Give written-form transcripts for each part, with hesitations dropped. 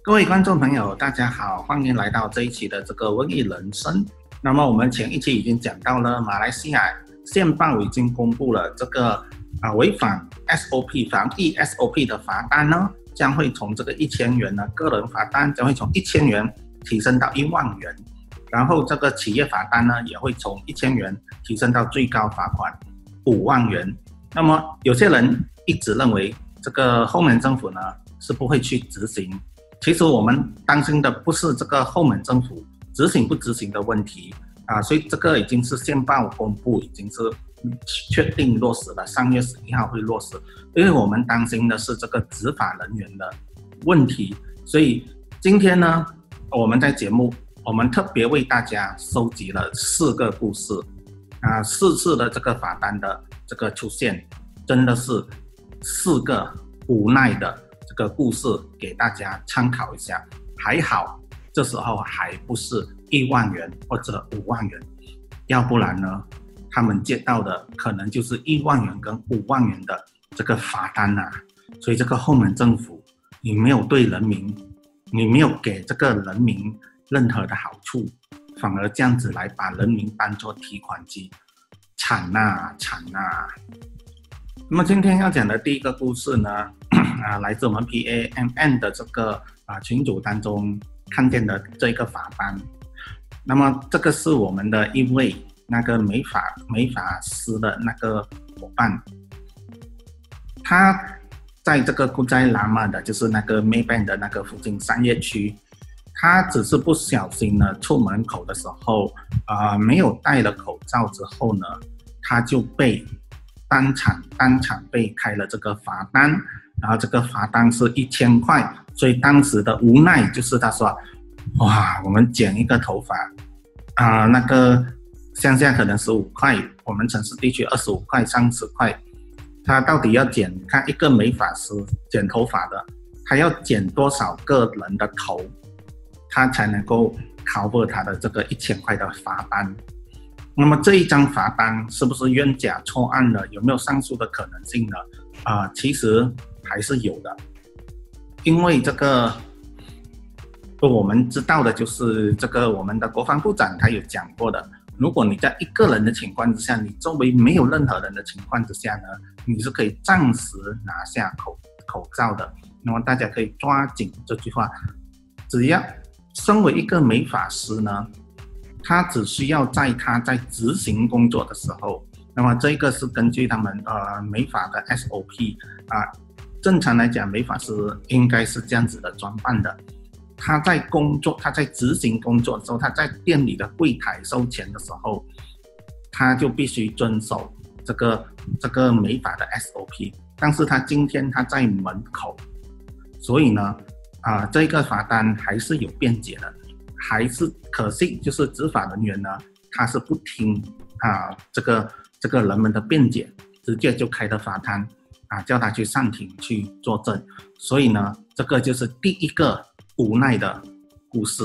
各位观众朋友，大家好，欢迎来到这一期的这个瘟疫人生。那么我们前一期已经讲到了马来西亚宪报已经公布了这个违反 SOP 防疫 SOP 的罚单呢，将会从这个1000元呢个人罚单将会从1000元提升到1万元，然后这个企业罚单呢也会从1000元提升到最高罚款5万元。那么有些人一直认为这个后门政府呢是不会去执行。其实我们担心的不是这个后门政府执行不执行的问题所以这个已经是宪报公布，已经是确定落实了，3月11号会落实。因为我们担心的是这个执法人员的问题，所以今天呢，我们在节目我们特别为大家收集了4个故事4次的这个罚单的这个出现，真的是4个无奈的这个故事给大家参考一下。还好这时候还不是1万元或者5万元，要不然呢他们接到的可能就是1万元跟5万元的这个罚单所以这个后门政府你没有对人民，你没有给这个人民任何的好处，反而这样子来把人民当作提款机，惨惨那么今天要讲的第一个故事呢来自我们 PAMN 的这个群组当中看见的这个罚单。那么这个是我们的一位那个美发师的那个伙伴，他在这个古斋拉玛的就是那个 Maybank 的那个附近商业区，他只是不小心呢出门口的时候没有戴了口罩之后呢，他就被当场被开了这个罚单，然后这个罚单是1000块，所以当时的无奈就是他说哇，我们剪一个头发那个乡下可能15块，我们城市地区25块30块，他到底要剪，看一个美发师剪头发的，他要剪多少个人的头，他才能够 cover 他的这个1000块的罚单。那么这一张罚单是不是冤假错案的，有没有上诉的可能性呢？其实还是有的，因为这个我们知道的就是这个我们的国防部长他有讲过的，如果你在一个人的情况之下，你周围没有任何人的情况之下呢，你是可以暂时拿下口罩的。那么大家可以抓紧这句话，只要身为一个美发师呢，他只需要他在执行工作的时候，那么这个是根据他们美发的 SOP 正常来讲美发师应该是这样子的装扮的。他在工作，他在执行工作的时候，他在店里的柜台收钱的时候，他就必须遵守这个美发的 SOP。但是他今天他在门口，所以呢这个罚单还是有辩解的，还是可惜就是执法人员呢他是不听这个人们的辩解，直接就开了罚单叫他去上庭去作证。所以呢这个就是第一个无奈的故事。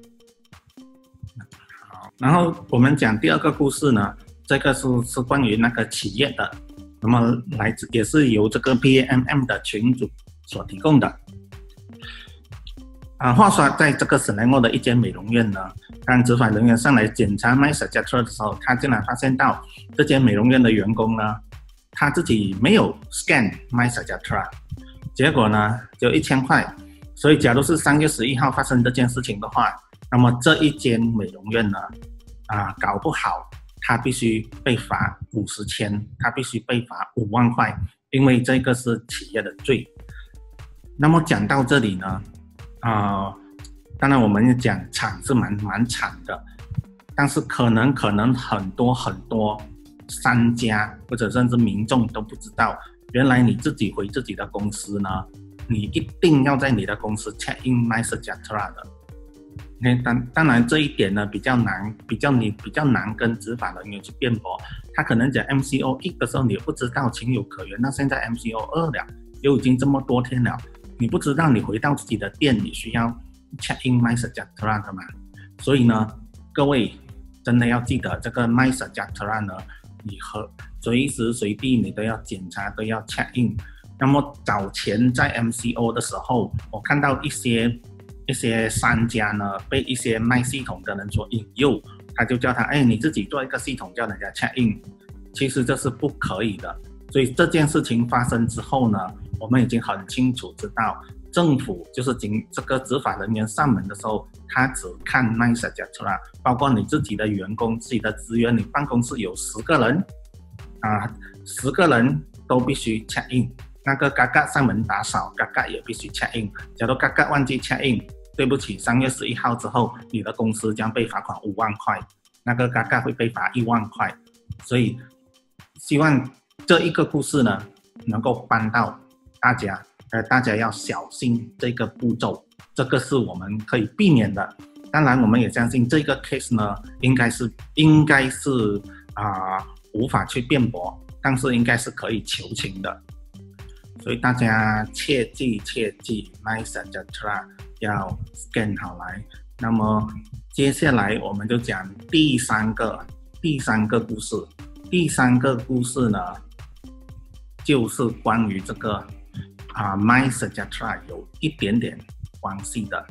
好，然后我们讲第二个故事呢，这个是关于那个企业的，那么来自也是由这个 PAMM 的群组所提供的。话说在这个史莱诺的一间美容院呢，当执法人员上来检查 MySejahtera 的时候，他竟然发现到这间美容院的员工呢，他自己没有 scan MySejahtera， 结果呢就1000块。所以假如是3月11号发生这件事情的话，那么这一间美容院呢搞不好他必须被罚50千，他必须被罚5万块，因为这个是企业的罪。那么讲到这里呢当然我们讲惨是蛮惨的，但是可能很多商家或者甚至民众都不知道，原来你自己回自己的公司呢，你一定要在你的公司 check in MySejahtera 的。当然这一点呢比较难跟执法人员去辩驳。他可能讲 MCO 1的时候你不知道情有可原，那现在 MCO 2了，又已经这么多天了，你不知道你回到自己的店你需要 check in MySejahtera 的嘛？所以呢各位真的要记得这个 MySejahtera 呢，你随时随地你都要检查，都要 check in。那么早前在 MCO 的时候，我看到一些一些商家呢被一些卖系统的人所引诱，他就叫他你自己做一个系统叫人家 check in， 其实这是不可以的。所以这件事情发生之后呢，我们已经很清楚知道，政府就是这个执法人员上门的时候，他只看 MySejahtera， 包括你自己的员工、自己的职员，你办公室有10个人，10个人都必须 check in。那个嘎嘎上门打扫，嘎嘎也必须 check in。假如嘎嘎忘记 check in， 对不起，3月11号之后，你的公司将被罚款5万块，那个嘎嘎会被罚1万块。所以，希望这一个故事呢，能够帮到大家，大家要小心这个步骤，这个是我们可以避免的。当然，我们也相信这个 case 呢，应该是无法去辩驳，但是应该是可以求情的。所以大家切记 MySejahtera 要 scan 好来。那么接下来我们就讲第三个故事。第3个故事呢，就是关于这个MySejahtera 有一点点关系的。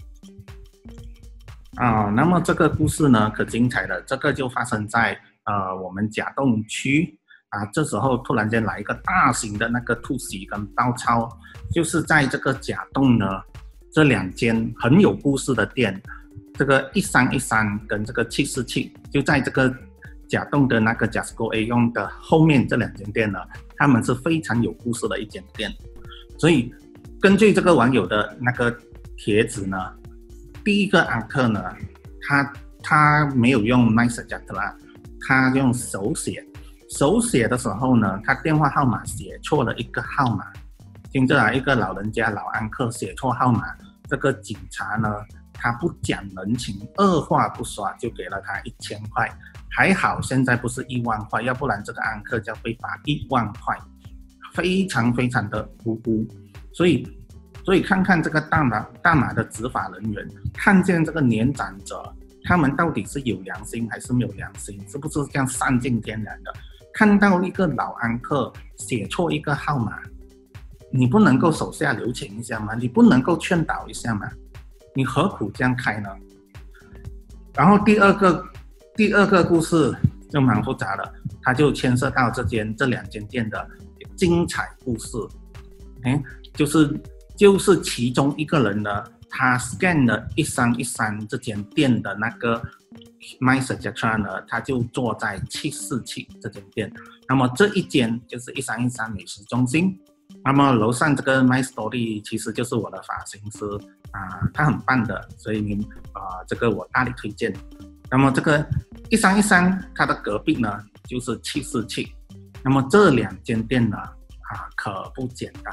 那么这个故事呢可精彩了，这个就发生在我们甲洞区。这时候突然间来一个大型的那个突袭跟盗抄，就是在这个甲洞呢，这2间很有故事的店，这个1313跟这个747，就在这个甲洞的那个 Jasco A 用的后面这2间店呢，他们是非常有故事的一间店。所以根据这个网友的那个帖子呢，第一个安客呢，他没有用 MySejahtera， 他用手写的时候呢，他电话号码写错了一个号码，听着一个老人家老安客写错号码，这个警察呢，他不讲人情，二话不说就给了他1000块，还好现在不是1万块，要不然这个安客就要被罚1万块，非常非常的无辜。所以看看这个大马的执法人员，看见这个年长者，他们到底是有良心还是没有良心，是不是这样丧尽天良的？看到一个老安客写错一个号码，你不能够手下留情一下吗？你不能够劝导一下吗？你何苦这样开呢？然后第二个故事就蛮复杂的，它就牵涉到这2间店的精彩故事。就是其中一个人呢，他 scan 了1313这间店的那个 MySejahtera 呢，他就坐在747这间店。那么这一间就是1313美食中心。那么楼上这个 MyStory 其实就是我的发型师他很棒的，所以这个我大力推荐。那么这个1313它的隔壁呢就是747。那么这2间店呢可不简单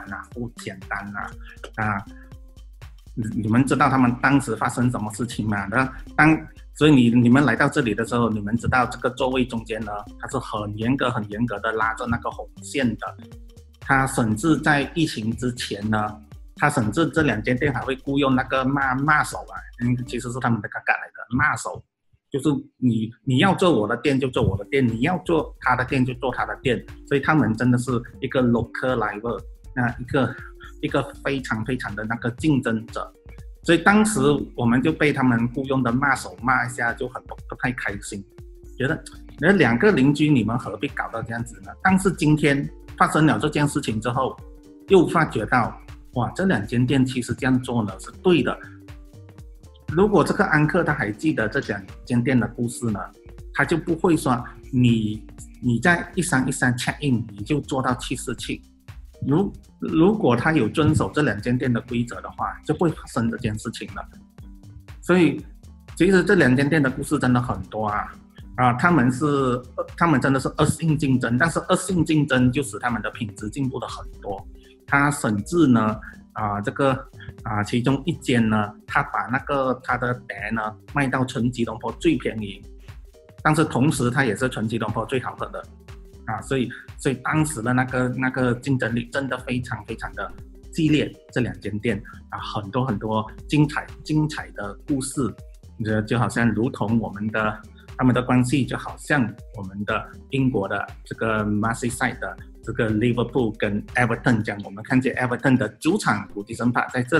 你们知道他们当时发生什么事情吗？所以你们来到这里的时候，你们知道这个座位中间呢，它是很严格的拉着那个红线的。他甚至在疫情之前呢，他甚至这2间店还会雇佣那个骂手其实是他们的嘎嘎来的骂手，就是你要做我的店就做我的店，你要做他的店就做他的店。所以他们真的是一个 local rival， 一个非常非常的那个竞争者。所以当时我们就被他们雇佣的骂手骂一下，就很不太开心，觉得那2个邻居你们何必搞到这样子呢？但是今天发生了这件事情之后，又发觉到哇，这2间店其实这样做呢是对的。如果这个安客他还记得这2间店的故事呢，他就不会说你在1313 check in 你就做到747。如果他有遵守这2间店的规则的话，就不会发生这件事情了。所以其实这2间店的故事真的很多他们真的是恶性竞争，但是恶性竞争就使他们的品质进步了很多。他甚至呢其中一间呢，他把他的碟呢卖到纯吉隆坡最便宜，但是同时它也是纯吉隆坡最好喝的所以当时的那个竞争力真的非常非常的激烈。这2间店很多精彩的故事，就好像如同他们的关系就好像我们的英国的这个 Merseyside 的这个 Liverpool 跟 Everton 这样，我们看见 Everton 的主场古迪森帕在这里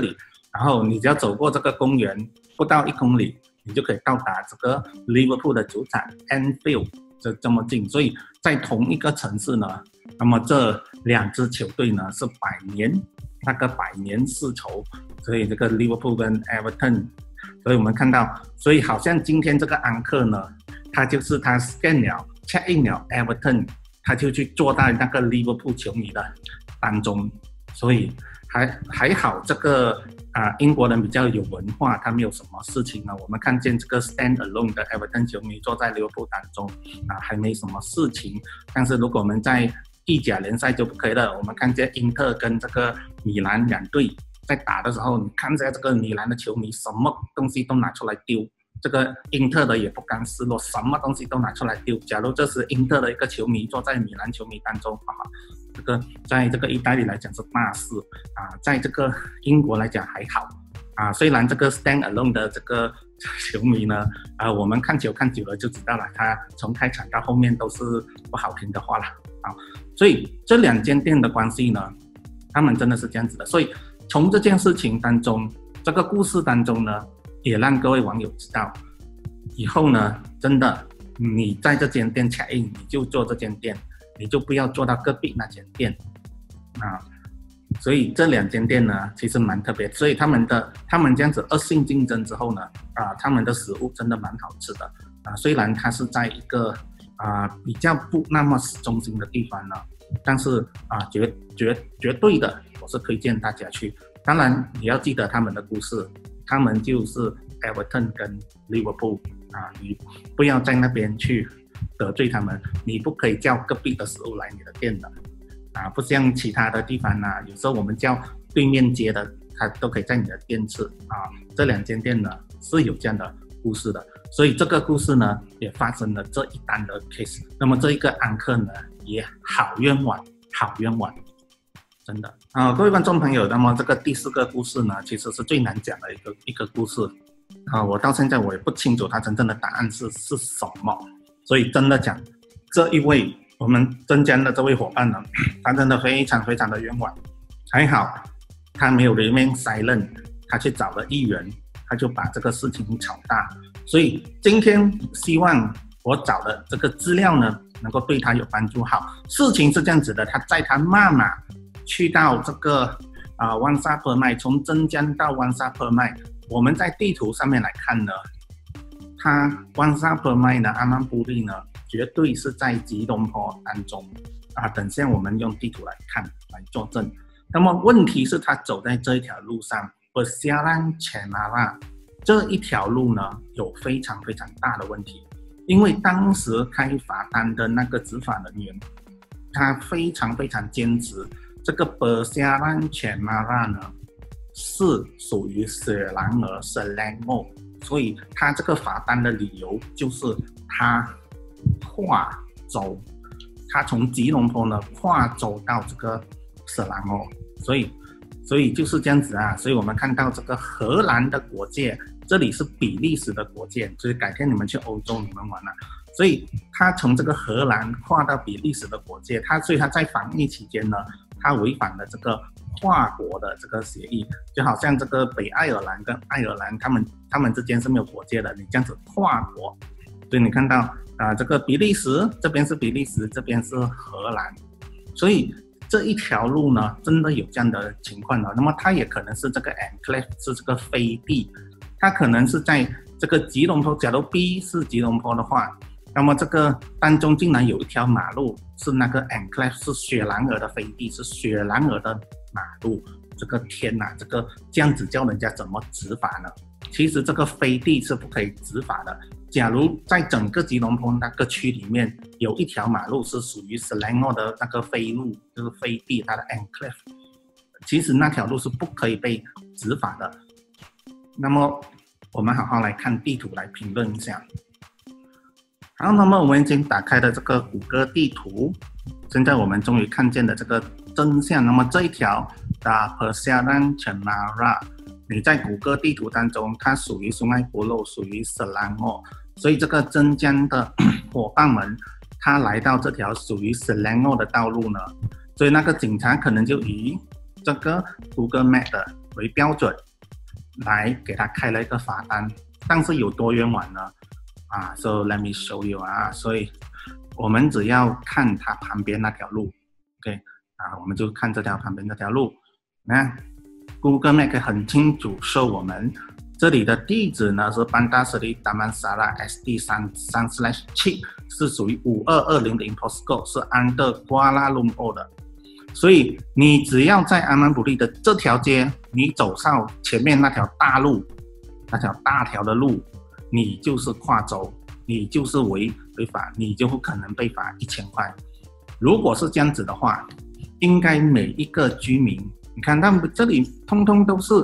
然后你只要走过这个公园不到1公里，你就可以到达这个 Liverpool 的主场 Anfield， 这么近。所以在同一个城市呢，那么这2支球队呢是百年世仇，所以这个 Liverpool 跟 Everton， 所以我们看到，所以好像今天这个安克呢，他 scan 了 check in 了 Everton， 他就去坐在那个 Liverpool 球迷的当中，所以还好这个英国人比较有文化，他没有什么事情呢。我们看见这个 stand alone 的 Everton 球迷坐在利物浦当中还没什么事情。但是如果我们在意甲联赛就不可以了，我们看见英特跟这个米兰2队在打的时候，你看见这个米兰的球迷什么东西都拿出来丢，这个英特的也不甘示弱，什么东西都拿出来丢。假如这是英特的一个球迷坐在米兰球迷当中这个在这个意大利来讲是大事在这个英国来讲还好虽然这个 stand alone 的这个球迷呢我们看球看久了就知道了，他从开场到后面都是不好听的话了所以这2间店的关系呢，他们真的是这样子的。所以从这件事情当中，这个故事当中呢，也让各位网友知道，以后呢，真的你在这间店 check in， 你就做这间店，你就不要做到隔壁那间店所以这2间店呢，其实蛮特别。所以他们这样子恶性竞争之后呢，他们的食物真的蛮好吃的虽然它是在一个比较不那么市中心的地方呢，但是绝对的，我是推荐大家去。当然你要记得他们的故事，他们就是 Everton 跟 Liverpool你不要在那边去得罪他们，你不可以叫隔壁的食物来你的店的不像其他的地方有时候我们叫对面街的，他都可以在你的店吃这2间店呢是有这样的故事的。所以这个故事呢也发生了这一单的 case。那么这一个安克呢也好冤枉，真的各位观众朋友，那么这个第4个故事呢，其实是最难讲的一个故事我到现在我也不清楚它真正的答案是什么。所以真的讲，这一位我们镇江的这位伙伴呢，他真的非常非常的冤枉。还好他没有 remain silent， 他去找了议员，他就把这个事情炒大。所以今天希望我找的这个资料呢，能够对他有帮助。好，事情是这样子的，他妈妈去到这个湾沙坡麦，从镇江到湾沙坡麦，我们在地图上面来看呢，它湾沙坡麦呢，阿曼布利呢，绝对是在吉隆坡当中等下我们用地图来看来作证。那么问题是他走在这一条路上，Persiaran Cemara 这一条路呢有非常非常大的问题，因为当时开罚单的那个执法人员，他非常非常坚持这个 Persiaran Cemara 呢是属于雪兰莪 Selangor， 所以他这个罚单的理由就是他跨州，他从吉隆坡呢跨州到这个雪兰莪，所以就是这样子所以我们看到这个荷兰的国界，这里是比利时的国界，所以改天你们去欧洲你们玩所以他从这个荷兰跨到比利时的国界，所以他在防疫期间呢，他违反了这个跨国的这个协议，就好像这个北爱尔兰跟爱尔兰他们之间是没有国界的，你这样子跨国，所以你看到这个比利时这边是比利时，这边是荷兰，所以这一条路呢真的有这样的情况那么它也可能是这个 enclave 是这个飞地，它可能是在这个吉隆坡，假如 B 是吉隆坡的话，那么这个当中竟然有一条马路是那个 enclave 是雪兰莪的飞地，是雪兰莪的马路，这个天哪，这个这样子叫人家怎么执法呢？其实这个飞地是不可以执法的。假如在整个吉隆坡那个区里面有一条马路是属于 Selangor 的那个飞路，就是飞地，它的 enclave， 其实那条路是不可以被执法的。那么我们好好来看地图来评论一下。好，那么我们已经打开了这个谷歌地图，现在我们终于看见了这个真相。那么这一条的 Persiaran Cemara， 你在谷歌地图当中，它属于苏艾伯路，属于Selangor，所以这个镇江的伙伴们，他来到这条属于 Selangor 的道路呢，所以那个警察可能就以这个 Google Map 的为标准， 来给他开了一个罚单，但是有多冤枉呢？So let me show you 所以我们只要看它旁边那条路 ，OK 我们就看这条旁边那条路，那 Google Map 可以很清楚说我们这里的地址呢是 Bandar Seri Damansara SD33/7，是属于5220的 import code， 是 under Kuala Lumpur 的。所以你只要在阿曼布利的这条街，你走上前面那条大路，那条大条的路，你就是跨州，你就是违法，你就可能被罚1000块。如果是这样子的话，应该每一个居民，你看他们这里通通都是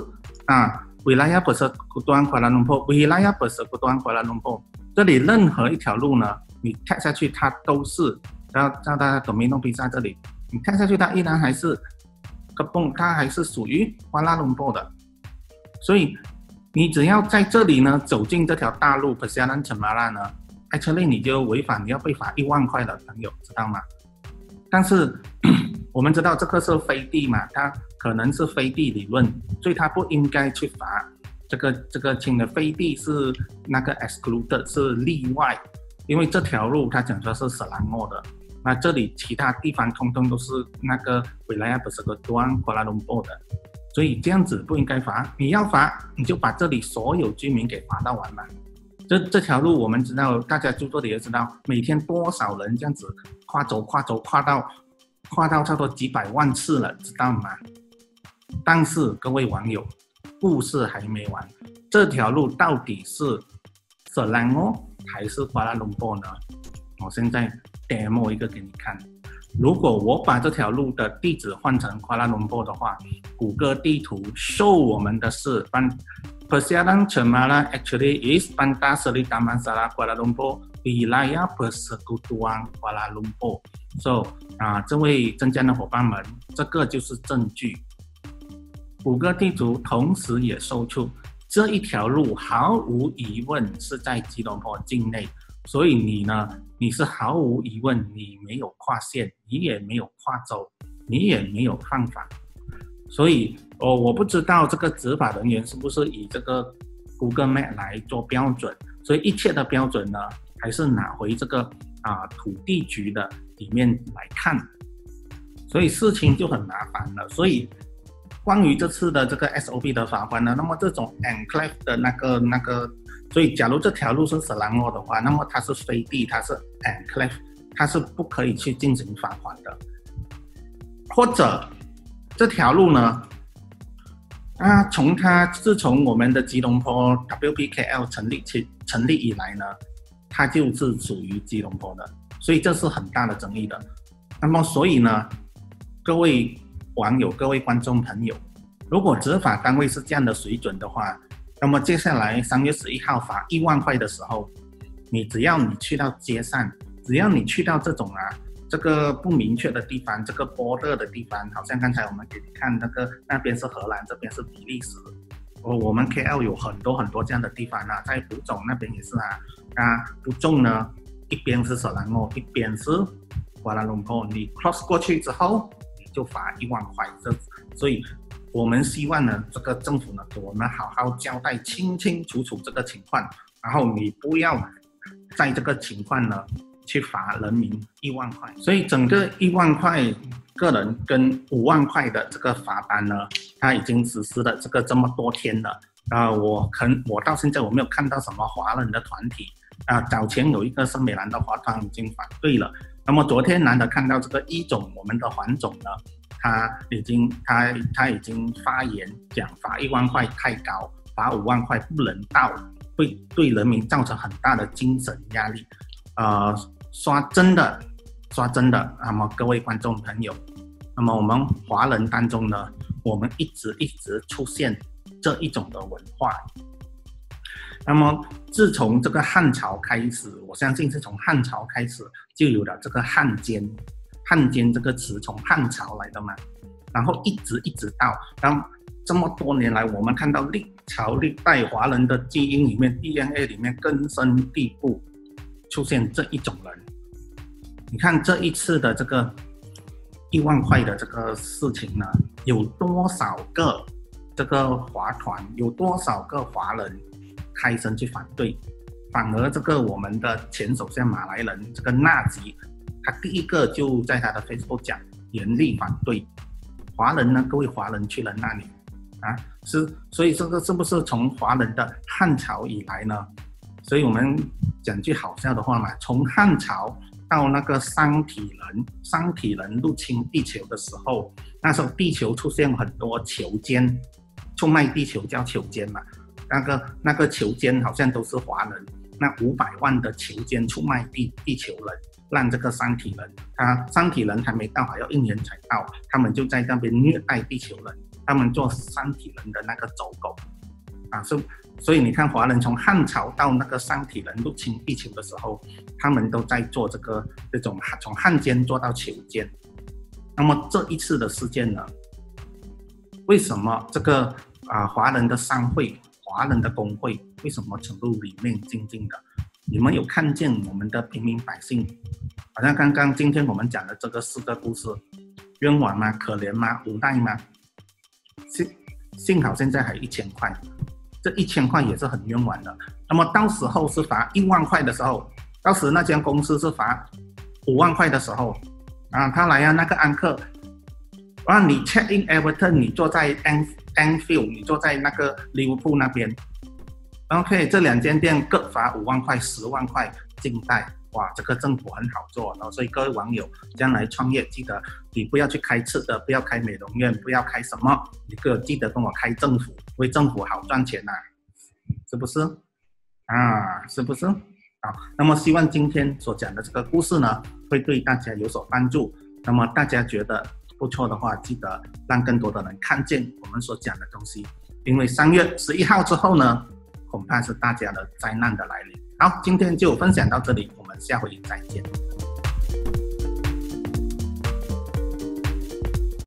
Wilayah Persekutuan Kuala Lumpur Wilayah Persekutuan Kuala Lumpur， 这里任何一条路呢，你跳下去它都是叫大家Domino Pizza这里，你跳下去它依然还是它还是属于Kuala Lumpur的。所以你只要在这里呢走进这条大路 Persiaran Cemara 呢 actually 你就违反，你要被罚1万块的朋友知道吗？但是我们知道这个是飞地嘛，它可能是飞地理论，所以它不应该去罚这个轻的飞地，是那个 excluded 是例外，因为这条路它讲说是Selangor的，那这里其他地方通通都是那个Wilayah Persekutuan Kuala Lumpur的，所以这样子不应该罚。你要罚，你就把这里所有居民给罚到完嘛。这条路我们知道，大家住这里也知道，每天多少人这样子跨州跨到差不多几百万次了，知道吗？但是各位网友，故事还没完，这条路到底是Selangor还是Kuala Lumpur呢？我现在 demo 一个给你看。如果我把这条路的地址换成Kuala Lumpur的话，谷歌地图 show 我们的是Persiaran Cemara actually is Bandar Seri Damansara Kuala Lumpur Wilayah Persekutuan Kuala Lumpur。 So 这位增加的伙伴们，这个就是证据。谷歌地图同时也搜出这一条路毫无疑问是在吉隆坡境内，所以你是毫无疑问，你没有跨线，你也没有跨州，你也没有犯法。所以我不知道这个执法人员是不是以这个 Google Map 来做标准，所以一切的标准呢，还是拿回这个土地局的里面来看，所以事情就很麻烦了。所以关于这次的这个 SOP 的罚款呢，那么这种 enclave 的那个，所以假如这条路是Selangor的话，那么它是飞地，它是 enclave， 它是不可以去进行罚款的。或者这条路呢，自从我们的吉隆坡 WPKL 成立以来呢，它就是属于吉隆坡的，所以这是很大的争议的。那么所以呢，各位网友、各位观众朋友，如果执法单位是这样的水准的话，那么接下来3月11号罚1万块的时候，只要你去到街上，只要你去到这种这个不明确的地方，这个 border 的地方，好像刚才我们给你看那边是荷兰，这边是比利时。我们 KL 有很多这样的地方在福州那边也是福州呢，一边是Selangor，一边是Kuala Lumpur，你 cross 过去之后，你就罚1万块。所以我们希望呢，这个政府呢，给我们好好交代清清楚楚这个情况，然后你不要在这个情况呢去罚人民1万块。所以整个1万块个人跟5万块的这个罚单呢，它已经实施了这么多天了。我到现在我没有看到什么华人的团体早前有一个圣美兰的华团已经反对了。那么昨天难得看到这个一总，我们的黄总呢，他已经发言讲罚1万块太高，罚5万块不人道，会对人民造成很大的精神压力。说真的，那么各位观众朋友，那么我们华人当中呢，我们一直出现这一种的文化。那么自从这个汉朝开始，我相信是从汉朝开始就有了这个汉奸这个词，从汉朝来的嘛，然后一直到这么多年来，我们看到历朝历代华人的基因里面 DNA 里面根深蒂固出现这一种人。你看这一次的这个1万块的这个事情呢，有多少个这个华团有多少个华人开声去反对，反而这个我们的前首相马来人这个纳吉，他第一个就在他的 Facebook 讲严厉反对。华人呢，各位华人去了那里啊，所以这个是不是从华人的汉朝以来呢？所以我们讲句好笑的话嘛，从汉朝到那个商体人入侵地球的时候，那时候地球出现很多囚奸，出卖地球叫囚奸嘛，那个囚奸好像都是华人，那500万的囚奸出卖地球人，让这个商体人还没到，还要1年才到，他们就在那边虐待地球人，他们做商体人的那个走狗啊，所以你看华人从汉朝到那个商体人入侵地球的时候，他们都在做这种从汉奸做到囚奸。那么这一次的事件呢，为什么这个华人的商会、华人的工会为什么程度里面静静的？你们有看见我们的平民百姓，好像刚刚今天我们讲的这个4个故事，冤枉吗？可怜吗？无奈吗？幸好现在还1000块，这1000块也是很冤枉的。那么到时候是罚1万块的时候，到时那间公司是罚5万块的时候，他来那个安克，你 check in Everton， 你坐在 Anfield， 你坐在那个利物浦那边 ，OK， 这2间店各罚5万块、10万块进贷。哇，这个政府很好做，所以各位网友将来创业，记得你不要去开吃的，不要开美容院，不要开什么，你记得跟我开政府，为政府好赚钱是不是？是不是？好，那么希望今天所讲的这个故事呢，会对大家有所帮助。那么大家觉得不错的话，记得让更多的人看见我们所讲的东西，因为3月11号之后呢，恐怕是大家的灾难的来临。好，今天就分享到这里，我们下回再见。